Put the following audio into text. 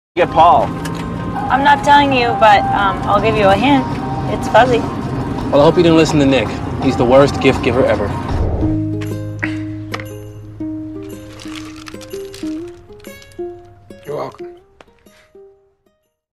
Get Paul. I'm not telling you, but I'll give you a hint. It's fuzzy. Well, I hope you didn't listen to Nick. He's the worst gift giver ever.